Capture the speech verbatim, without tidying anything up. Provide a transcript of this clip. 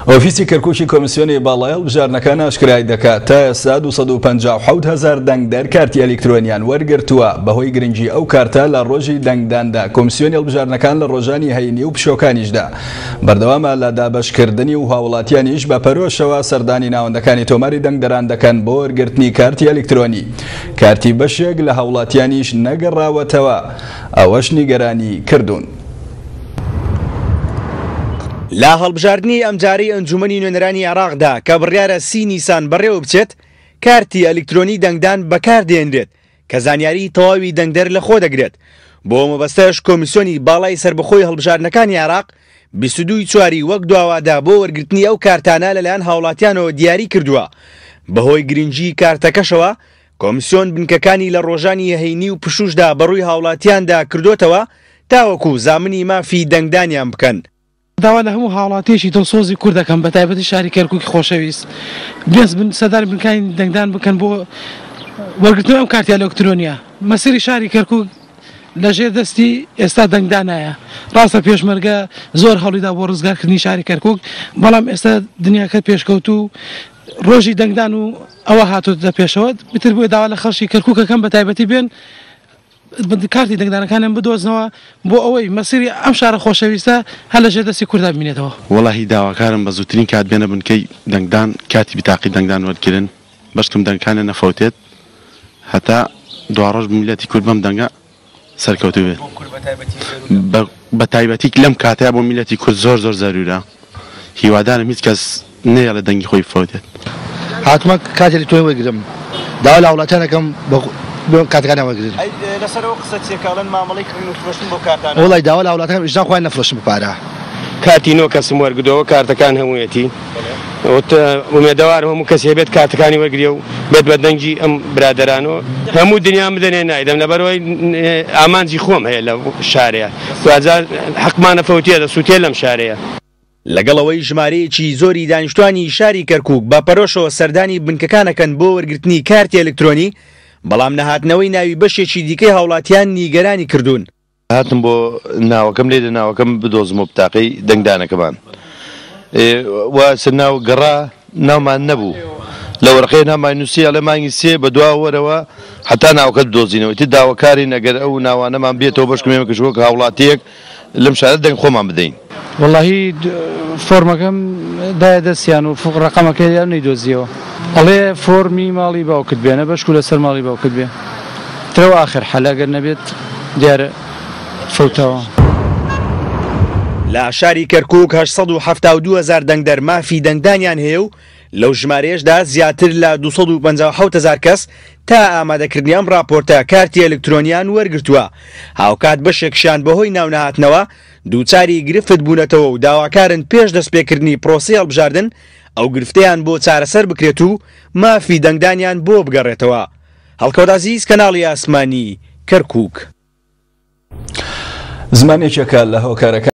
ئۆفیسی کەرکووکی کۆمیسیۆنی باڵای هەڵبژارنەکان ئاشکرای دەکات تا ئێستا دووسەد و پەنجا و حەوت هەزار دەنگدەر کارتی ئەلکترۆنیان وەرگرتووە. بەهۆی گرنگی ئەو کارتە لە ڕۆژی دەنگداندا کۆمیسیۆنی هەڵبژارنەکان لە ڕۆژانی هەینی و پشۆکانیشدا بەردەوامە لە دابەشکردنی و هاوڵاتیانیش بە پەرۆشەوە سەردانی ناوەندەکانی تۆماری دەنگدەران دەکەن بۆ وەرگرتنی کارتی ئەلکترۆنی. کارتی بەشێک لە هاوڵاتیانیش نەگەڕاوەتەوە، ئەوەش نیگەرانی کردوون. لا هەڵبژاردننی ئەمجاری ئەنجومەنی نوێنەرانی عێراقدا کە بڕیارە سی نیسان بەڕێوە بچێت، کارتی ئەلکترۆنی دەنگدان بەکاردێنرێت کە زانیاری تەواوی دەنگدەر لە خۆ دەگرێت. بۆ مەبەستەش کۆمیسیۆنی باڵای سربەخۆی هەڵبژاردنەکانی عێراق بیست و دوو چواری وەک دواوادا بۆ وەرگرتنی ئەو کارتانە لەلایەن هاوڵاتیانەوە دیاری کردووە. بەهۆی گرنگی کارتەکەشەوە کۆمیسیۆن بنکەکانی لە ڕۆژانی هەینی و پشوشدا بەڕووی هاوڵاتیاندا کردوتەوە تاوەکو زامنی مافی دەنگدانیان بکەن. داوا لە هەموو هاوڵاتیەکی دڵسۆزی کوور دەکەم بە تایبەتی شاری کەرکووکی خۆشەویست بێز بن سەردانی بنکانی دەنگدان بکەن بۆ وەرگرتنەوەی ئەم کارتی ئەلکترۆنیە. مەسیری شاری کەرکووک لەژێر دەستی ئێستا دەنگدانایە. ڕاستە پێشمەرگە زۆر هەوڵیدا بۆ ڕزگارکردنی شاری کەرکووک، بەڵام ئێستا دنیاکە پێشکەوت و ڕۆژی دەنگدان و ئەوە هاتووە پێشەوە. بتر بۆی داوا لە خەڵکی کەرکووکەکەم بە تایبەتی بێن کارتی دەنگدانەکانیان بدۆزنەوە بۆ ئەوەی مەسیری ئەم شارە خۆشەویستە هەر لەژێر دەستی کووردا ببینێتەوە. وەڵاهی داواکارم بە زووترین کات بێنە بنکەی دەنگدان کاتی بتاقی دەنگدان وەرگرن، بەشکم دەنگەکانە نەفەوتێت هەتا دوا ڕۆژ میلەتی کورد بەم دەنگە سەرکەوتو بێت. بە تایبەتی لەم کاتەیە بۆ میلەتی کورد زۆر زۆر زەرورە. هیوادارم هیچ کەس نەیە لە دەنگی خۆی بفەوتێت. هاتمە کاتی ئەلکترۆنی وەرگرم، داوا لە هاوڵاتیانەکەم کاتەکانیان وەرگرن. لەسەرەوە قسە چێکاڵن مامەڵەی کڕین و فرۆشتن بۆ کارتانە. وڵای داوا لە هاوڵاتیانەکەم ئیشدان خۆیان نەفرۆشتن بپارە. کاتی نۆ کەسم وەرگردەوە کارتەکان هەموویەتی. ومێدەوارم هەموو کەس هەبێت کارتەکانی وەرگرێ و بێت بە دەنگی ئەم برادەرانەوە هەموو دنیام بدەنێ نایدەم لەبەرەوەی ئامانجی خۆم هەیە لە شارەیە. دوجار حەقمانە فەوتیە دەسووتێ لەم شارەیە. لەگەڵەوەی ژمارەیەکی زۆری دانیشتوانی شاری کەرکووک بە پەرۆشەوە سەردانی بنکەکانەکەن بۆ وەرگرتنی کارتی ئەلکترۆنی، بەڵام نەهاتنەوەی ناوی بەشێکی دیکەی هاوڵاتیان نیگەرانی کردوون. هاتم بۆ ناوەکەم لێ ناوەکەم بدۆزم و بتاقەی دەنگدانەکەمان واسە ناو گەڕا ناومان نەبوو لە وەرقەی نامان نووسیە لە مانگی سێ بە دوا وەرەوە حتا ناوەکەت بدۆزینەوە تی داواکاری نەگەر ئەو ناوانەمان بێتەوە بەشکمێمە کەشوەکە هاوڵاتیەک لەم شارە دەنگ خۆمان بدەین. وەڵاهی فۆرمەکەم دایە دەستیان و ڕقەمەکەیان نەیدۆزیەوە. ئەڵێ فۆرمی ماڵی باوکت بێنە بەشکو لەسەر ماڵی باوکت بێ ترەوە ئاخر حەلاگەر نەبێت دیارە فەوتەوە. لە شاری کەرکووک هەشت سەد و هەفتاد و دوو هەزار دەنگدەر مافی دەنگدانیان هەیە و لەو ژمارەیەشدا زیاتر لە دووسەد و پەنجا و حەوت هەزار کەس تا ئامادەکردنی ئەم راپۆرتە کارتی ئەلکترۆنیان وەرگرتووە. هاوکات بەشێکشیان بەهۆی ناونەهاتنەوە دووچاری گرفت بوونەتەوە و داواکارن پێش دەستپێکردنی پرۆسەی هەڵبژاردن ئەو گرفتەیان بۆ چارەسەر بکرێت و مافی دەنگدانیان بۆ بگەڕێتەوە. هەڵکەوت عەزیز، کەناڵی ئاسمانی کەرکووک. زمانێکێکە لە هۆکارەکە